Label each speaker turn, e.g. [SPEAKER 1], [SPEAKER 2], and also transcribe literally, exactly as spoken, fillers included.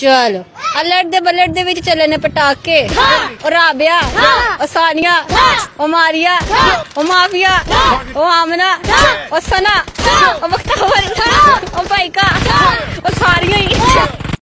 [SPEAKER 1] चलो अलर्ट दे बलट दे विच चले ने पटाके और राबिया और सानिया और मारिया और माफिया और आमना और सना और